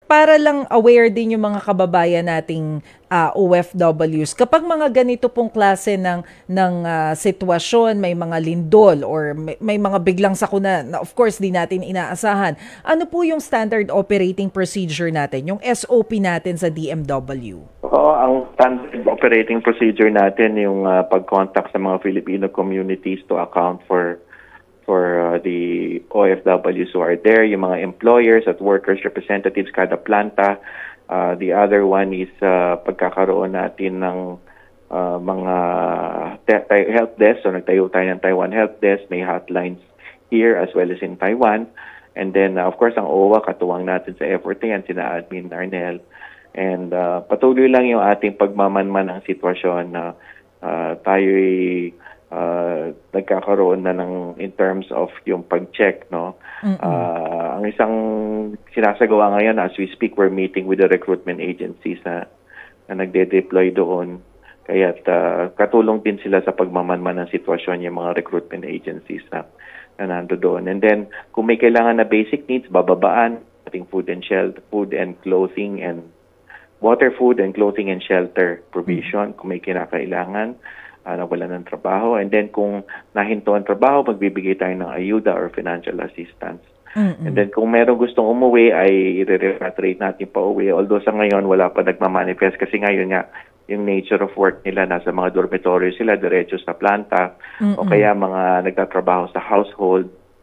para lang aware din yung mga kababayan nating OFWs, kapag mga ganito pong klase ng sitwasyon, may mga lindol or may mga biglang sakuna na of course di natin inaasahan, ano po yung standard operating procedure natin, yung SOP natin sa DMW? Oo, ang standard operating procedure natin yung pag-contact sa mga Filipino communities to account for the OFWs who are there, yung mga employers at workers representatives kada planta. The other one is pagkakaroon natin ng mga help desk. So nagtayo tayo ng Taiwan Help Desk, may hotlines here as well as in Taiwan. And then of course ang OWA, katuwang natin sa effort na yan, sina Admin Arnel. And patuloy lang yung ating pagmamanman ng sitwasyon na tayo'y nagkakaroon na ng in terms of yung pag-check, no? Ang isang sinasagawa ngayon as we speak, we're meeting with the recruitment agencies na nagde-deploy doon. Kaya katulong din sila sa pagmamanman ng sitwasyon yung mga recruitment agencies na nando doon. And then kung may kailangan na basic needs, bababaan ating food and clothing and water, food and clothing and shelter provision kung may kinakailangan na wala ng trabaho. And then kung nahinto ang trabaho, magbibigay tayo ng ayuda or financial assistance. And then kung meron gustong umuwi, ay i-repatriate natin pa uwi. Although sa ngayon, wala pa nagmamanifest kasi ngayon nga, yung nature of work nila, nasa mga dormitory sila, diretso sa planta, o kaya mga nagtatrabaho sa household,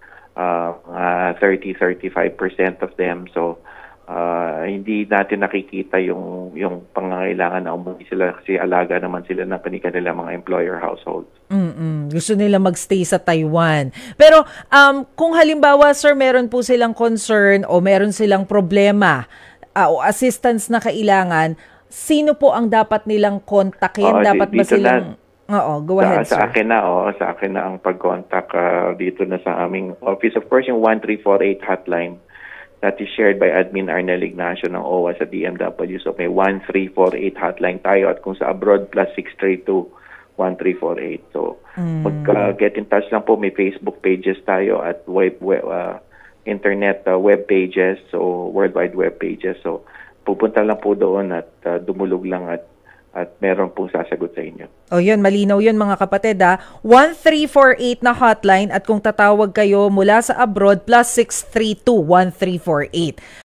30-35% of them. So, hindi natin nakikita yung pangangailangan na umuwi sila kasi alaga naman sila ng kanila mga employer households. Gusto nila magstay sa Taiwan. Pero kung halimbawa, sir, meron po silang concern o meron silang problema o assistance na kailangan, sino po ang dapat nilang kontakin? Dapat ba silang... go ahead, sir. Sa akin na ang pag-contact dito na sa aming office. Of course, yung 1348 hotline that is shared by Admin Arnel Ignacio ng OWA sa DMW. So may 1348 hotline tayo at kung sa abroad, +632-1348. So mag-get in touch lang po. May Facebook pages tayo at internet web pages, so worldwide web pages. So pupunta lang po doon at dumulog lang at meron pong sasagot sa inyo. O yun, malinaw yun mga kapatid 1348 na hotline at kung tatawag kayo mula sa abroad, +632-1348.